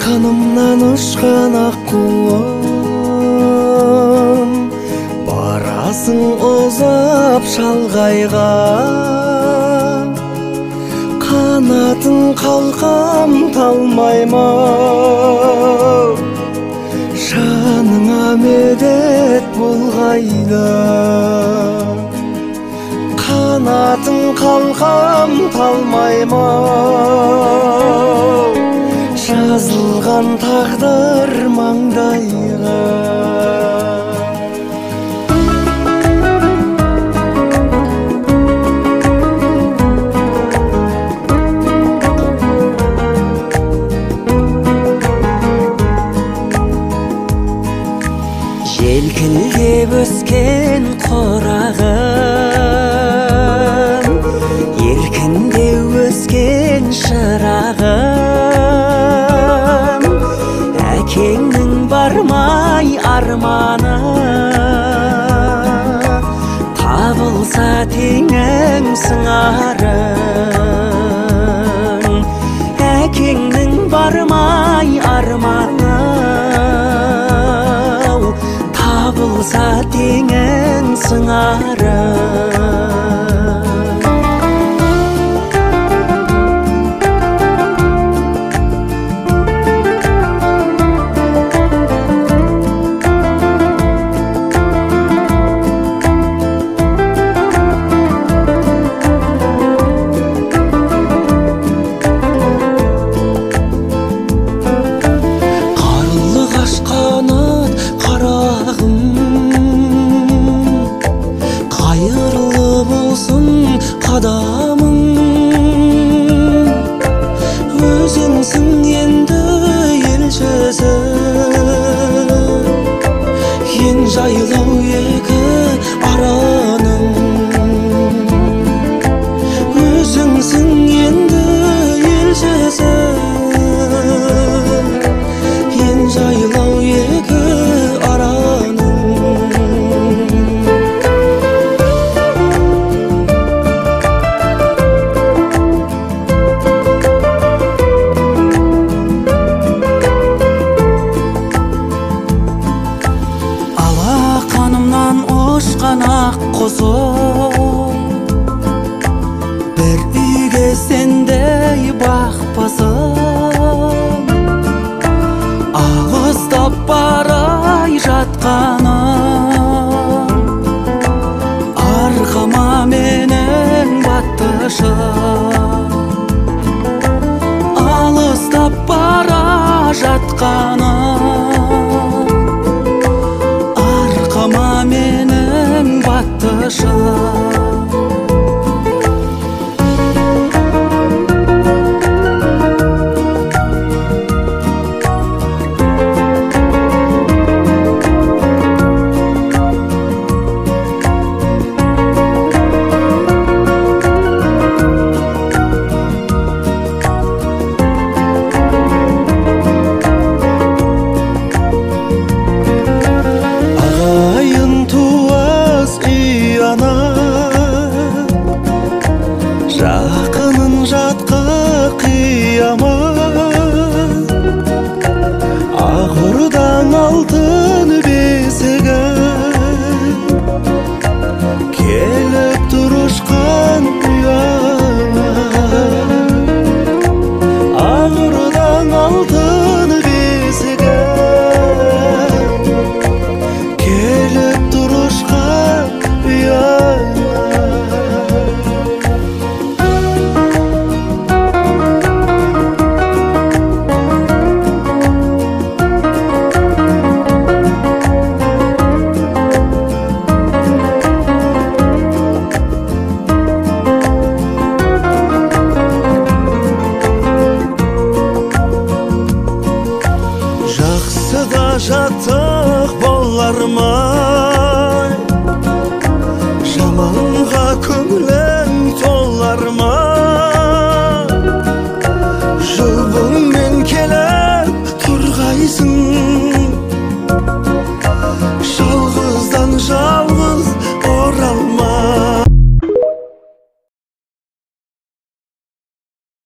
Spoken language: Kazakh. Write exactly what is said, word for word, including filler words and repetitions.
Kanımdan uçkan akkuam, barasın ozap şalgayga. Kanatın kalkam talmayma, şanına medet bulgayla. Kanatın kalkam talmayma, жазылған тағдыр маңдайға. Желкілдеп өскен қорағым, еркіндеу өскен шырағым, әкеңнің бармай арманы, табылса теңің сыңарың. Әкеңнің бармай арманы, табылса теңің сыңарың. Қадамың өзіңсің енді елшісі, ен жайлау екі араның. Өзіңсің енді елшісі, ен жайлау екі араның. Ұшқан ақ құсым, бір үйге сендей бақпасым, алыстап барай жатқаным, арқама менің баттышым. Алыстап бара жатқаным, арқама менің баттышым. Жақының жатқа қиямын,